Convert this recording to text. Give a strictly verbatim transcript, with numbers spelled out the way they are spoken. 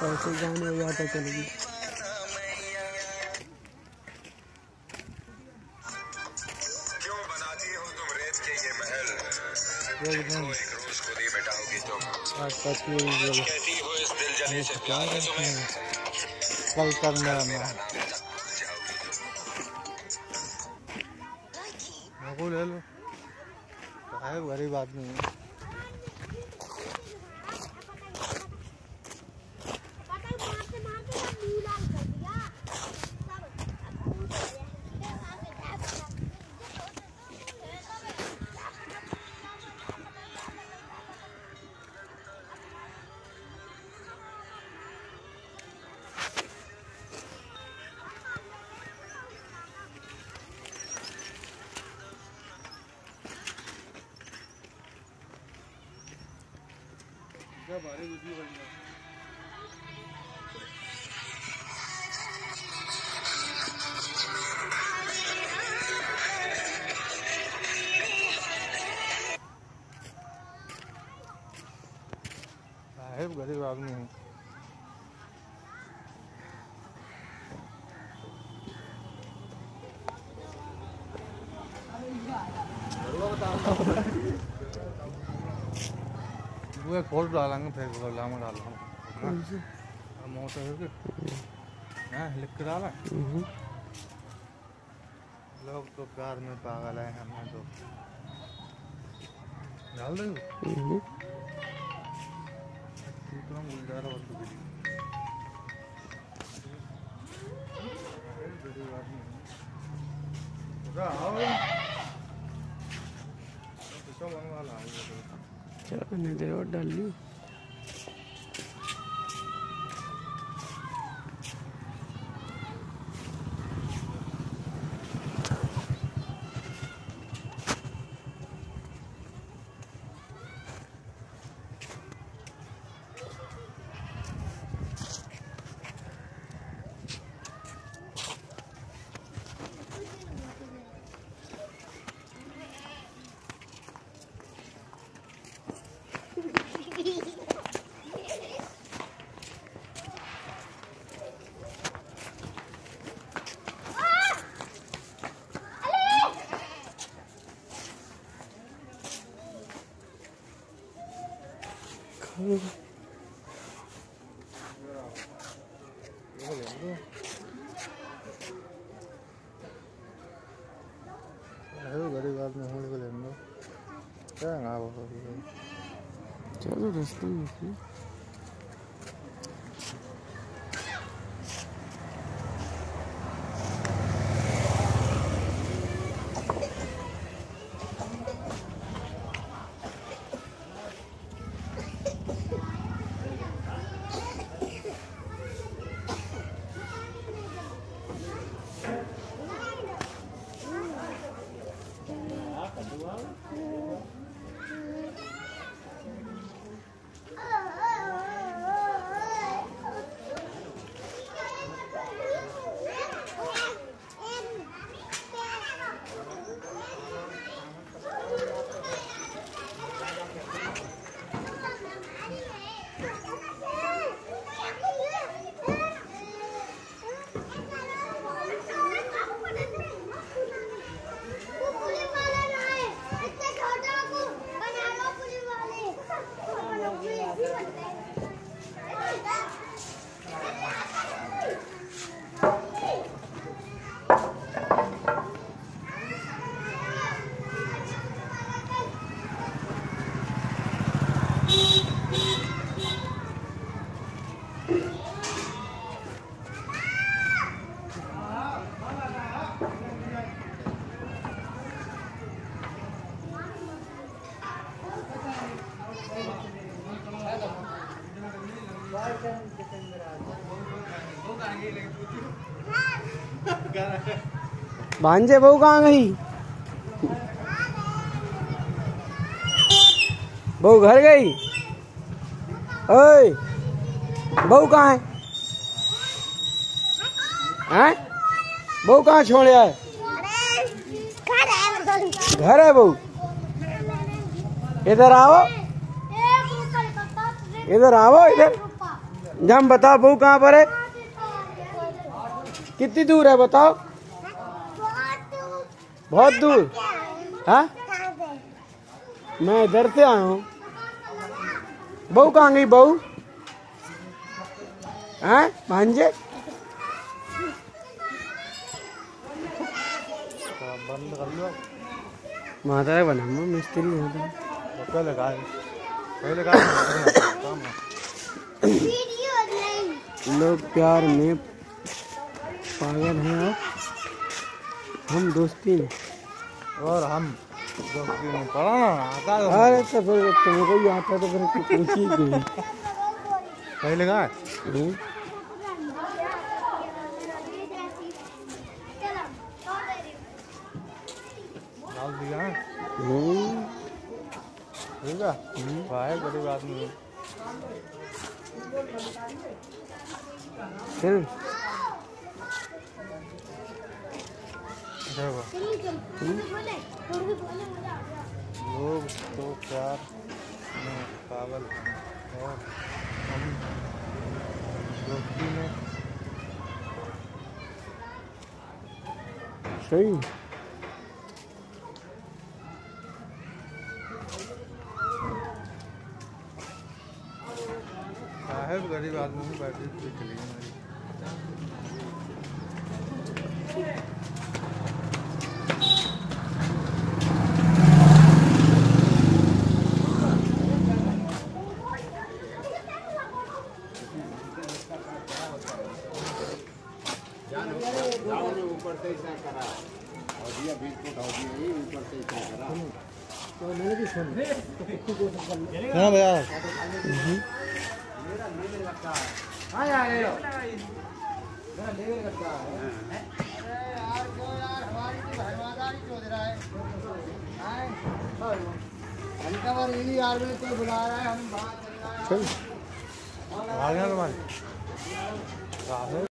ऐसे गाने हो जाता चलेगी। क्यों बनाती हो तुम रेत के ये महल, जिनको एक रोज खुद ही मिटाओगी तुम। आज कहती हो इस दिल जले से प्यार है तुम्हें, कल करना मेरा नाम तक भूल जाओगी तुम। ले लो, गरीब आदमी है। बारे वीडियो बनना साहेब गरीब आदमी है। वो एक फोल्ड डालेंगे फिर लामा डालेंगे मोटर है हाँ लिख के डाला। लोग तो कार में पागल है, हमें तो डाल दे गुलजार और चलो और डाल ली। गरीब आदमी होने को लेना क्या ना चलो रास्ते में भांजे बहू कहाँ गई? बहू घर गई? ओए बहू कहाँ है? हैं? बहू कहाँ छोड़े है? घर है बहू। इधर आओ, इधर आओ, इधर जम बताओ बहू कहाँ पर है? कितनी दूर है बताओ? बहुत दूर। हाँ मैं इधर से आया हूँ। बहू कहाँ गई बहू? हाँ भांजे बंद कर लो। माता है बना मिस्त्री है तो पहले का पहले का लोग प्यार में पागल हैं और हम दोस्ती में। और हम दोस्ती में पढ़ा ना आता है। अरे तो फिर तुम्हें को ही आता तो फिर पूछी क्यों? पहले का डाल दिया है ठीक है भाई गरीब आदमी फिर लोग तो प्यार में पागल हैं और हम दोस्ती में। सही साहब गरीब आदमी में बैठे चली गई। ऊपर से इतना करा और दिया बीस फुट हो दिया ऊपर से इतना करा तो मैंने भी सुन हाँ भैया मेरा लेवल लगता है। हाँ यार मेरा लेवल लगता है। अरे यार क्यों यार हमारी तो भरमादारी चोद रहा है। घंटा भर यही यार में तो बुला रहा है हम बाहर चल रहा है। आ गया तुम्हारे